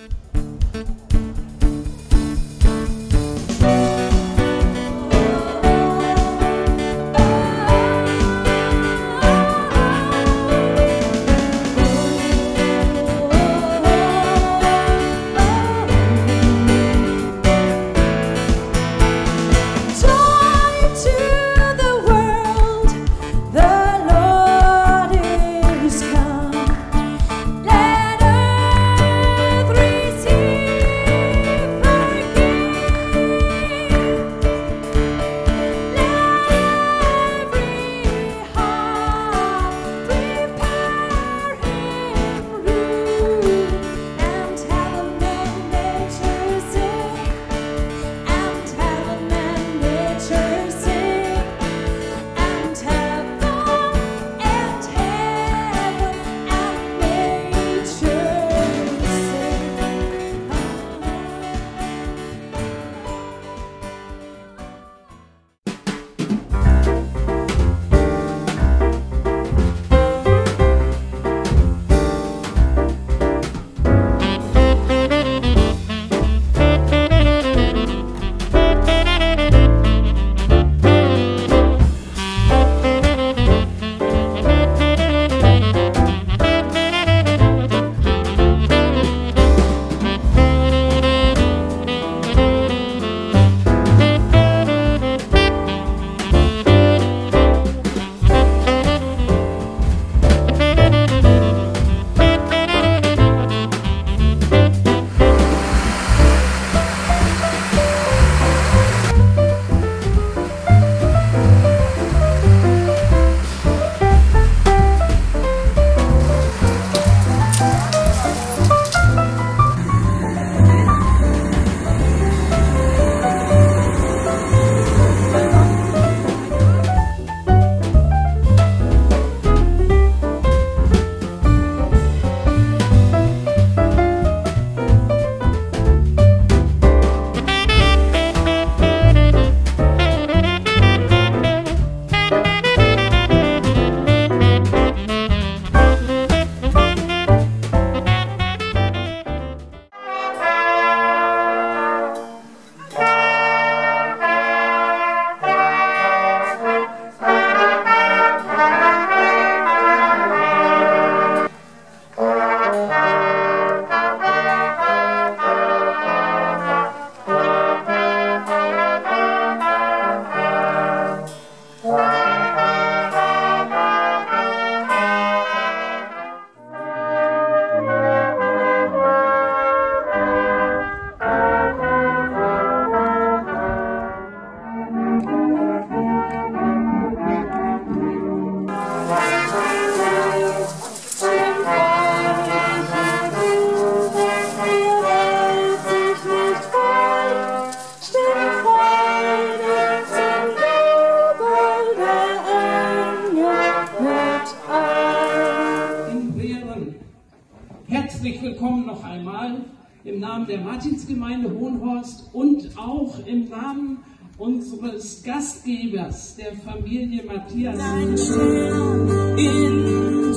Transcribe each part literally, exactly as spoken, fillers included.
Herzlich willkommen noch einmal im Namen der Martinsgemeinde Hohenhorst und auch im Namen unseres Gastgebers, der Familie Matthias. Ein Stern in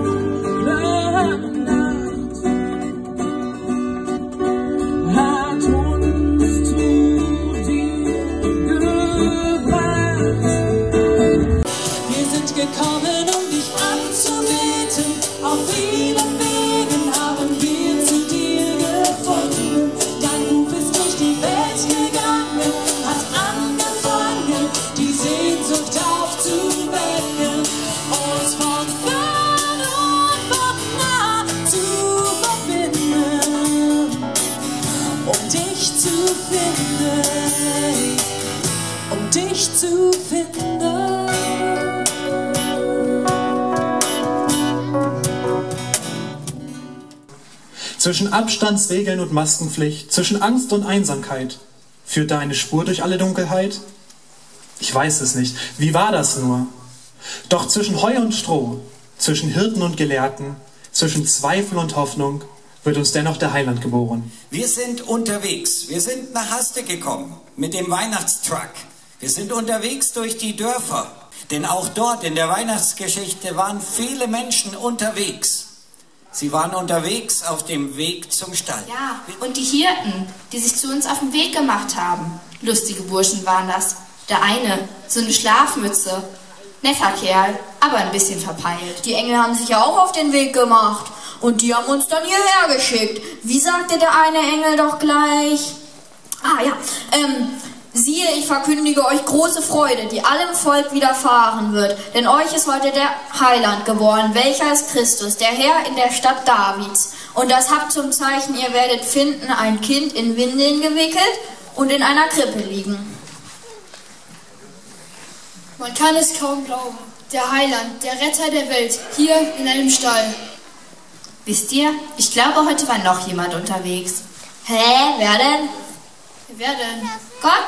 dunkler Nacht hat uns zu dir gebracht. Wir sind gekommen, um dich anzubeten. Auf vielen Wegen haben wir zu dir gefunden. Dein Ruf ist durch die Welt gegangen, hat angefangen, die Sehnsucht aufzuwecken, uns von fern und von nah zu verbinden, um dich zu finden, um dich zu finden. Zwischen Abstandsregeln und Maskenpflicht, zwischen Angst und Einsamkeit, führt da eine Spur durch alle Dunkelheit? Ich weiß es nicht. Wie war das nur? Doch zwischen Heu und Stroh, zwischen Hirten und Gelehrten, zwischen Zweifel und Hoffnung wird uns dennoch der Heiland geboren. Wir sind unterwegs. Wir sind nach Haste gekommen mit dem Weihnachtstruck. Wir sind unterwegs durch die Dörfer. Denn auch dort in der Weihnachtsgeschichte waren viele Menschen unterwegs. Sie waren unterwegs auf dem Weg zum Stall. Ja, und die Hirten, die sich zu uns auf den Weg gemacht haben. Lustige Burschen waren das. Der eine, so eine Schlafmütze. Netter Kerl, aber ein bisschen verpeilt. Die Engel haben sich ja auch auf den Weg gemacht. Und die haben uns dann hierher geschickt. Wie sagte der eine Engel doch gleich? Ah ja, ähm, siehe, ich verkündige euch große Freude, die allem Volk widerfahren wird. Denn euch ist heute der Heiland geboren, welcher ist Christus, der Herr in der Stadt Davids. Und das habt zum Zeichen, ihr werdet finden, ein Kind in Windeln gewickelt und in einer Krippe liegen. Man kann es kaum glauben. Der Heiland, der Retter der Welt, hier in einem Stall. Wisst ihr, ich glaube, heute war noch jemand unterwegs. Hä, wer denn? Wer denn? Gott!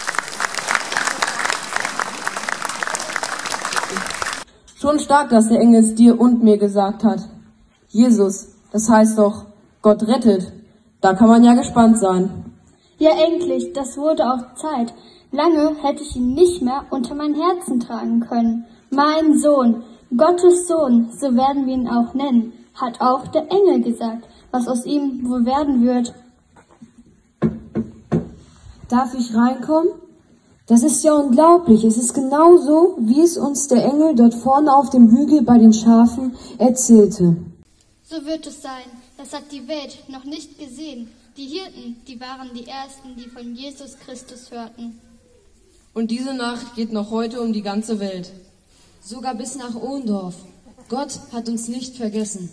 Schon stark, dass der Engel es dir und mir gesagt hat. Jesus, das heißt doch, Gott rettet. Da kann man ja gespannt sein. Ja, endlich, das wurde auch Zeit. Lange hätte ich ihn nicht mehr unter mein Herzen tragen können. Mein Sohn, Gottes Sohn, so werden wir ihn auch nennen, hat auch der Engel gesagt, was aus ihm wohl werden wird. Darf ich reinkommen? Das ist ja unglaublich. Es ist genauso, wie es uns der Engel dort vorne auf dem Hügel bei den Schafen erzählte. So wird es sein. Das hat die Welt noch nicht gesehen. Die Hirten, die waren die Ersten, die von Jesus Christus hörten. Und diese Nachricht geht noch heute um die ganze Welt. Sogar bis nach Ohlendorf. Gott hat uns nicht vergessen.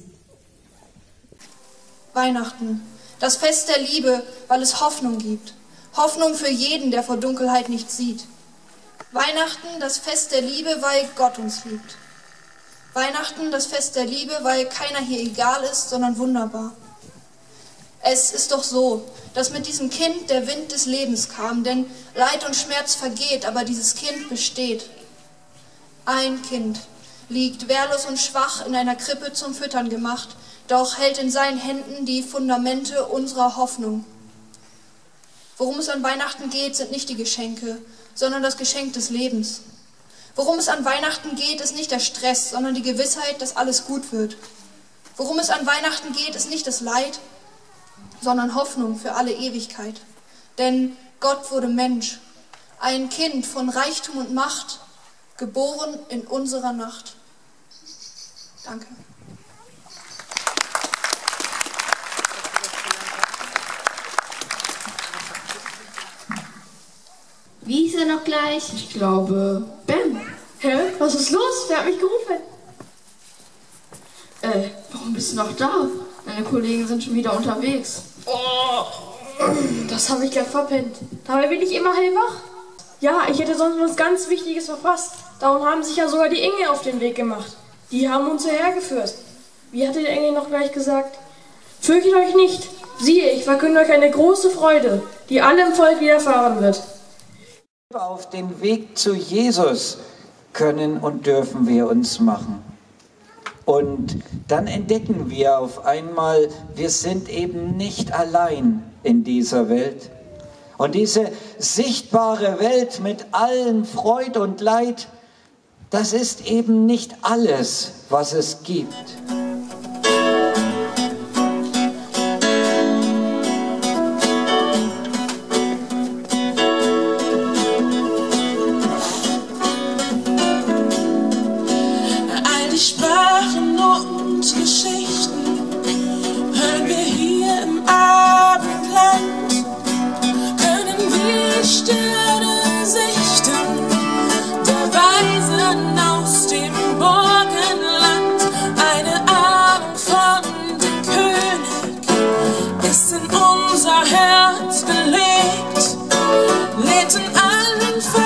Weihnachten, das Fest der Liebe, weil es Hoffnung gibt. Hoffnung für jeden, der vor Dunkelheit nichts sieht. Weihnachten, das Fest der Liebe, weil Gott uns liebt. Weihnachten, das Fest der Liebe, weil keiner hier egal ist, sondern wunderbar. Es ist doch so, dass mit diesem Kind der Wind des Lebens kam, denn Leid und Schmerz vergeht, aber dieses Kind besteht. Ein Kind liegt wehrlos und schwach in einer Krippe zum Füttern gemacht, doch hält in seinen Händen die Fundamente unserer Hoffnung. Worum es an Weihnachten geht, sind nicht die Geschenke, sondern das Geschenk des Lebens. Worum es an Weihnachten geht, ist nicht der Stress, sondern die Gewissheit, dass alles gut wird. Worum es an Weihnachten geht, ist nicht das Leid, sondern Hoffnung für alle Ewigkeit. Denn Gott wurde Mensch, ein Kind von Reichtum und Macht, geboren in unserer Nacht. Danke. Wie hieß er noch gleich? Ich glaube, Ben. Hä? Was ist los? Wer hat mich gerufen? Äh, warum bist du noch da? Deine Kollegen sind schon wieder unterwegs. Oh, das habe ich gleich verpennt. Dabei bin ich immer hellwach. Ja, ich hätte sonst was ganz Wichtiges verpasst. Darum haben sich ja sogar die Engel auf den Weg gemacht. Die haben uns hierher geführt. Wie hatte der Engel noch gleich gesagt? Fürchtet euch nicht. Siehe, ich verkünde euch eine große Freude, die allem Volk widerfahren wird. Auf den Weg zu Jesus können und dürfen wir uns machen. Und dann entdecken wir auf einmal, wir sind eben nicht allein in dieser Welt. Und diese sichtbare Welt mit allen Freud und Leid, das ist eben nicht alles, was es gibt. All die Sprachen und Geschichten hören wir hier im Abendland. Können wir Sterne sichten, der Weisen aus dem Morgenland. Eine Ahnung von dem König ist in unser Herz gelegt, lädt in allen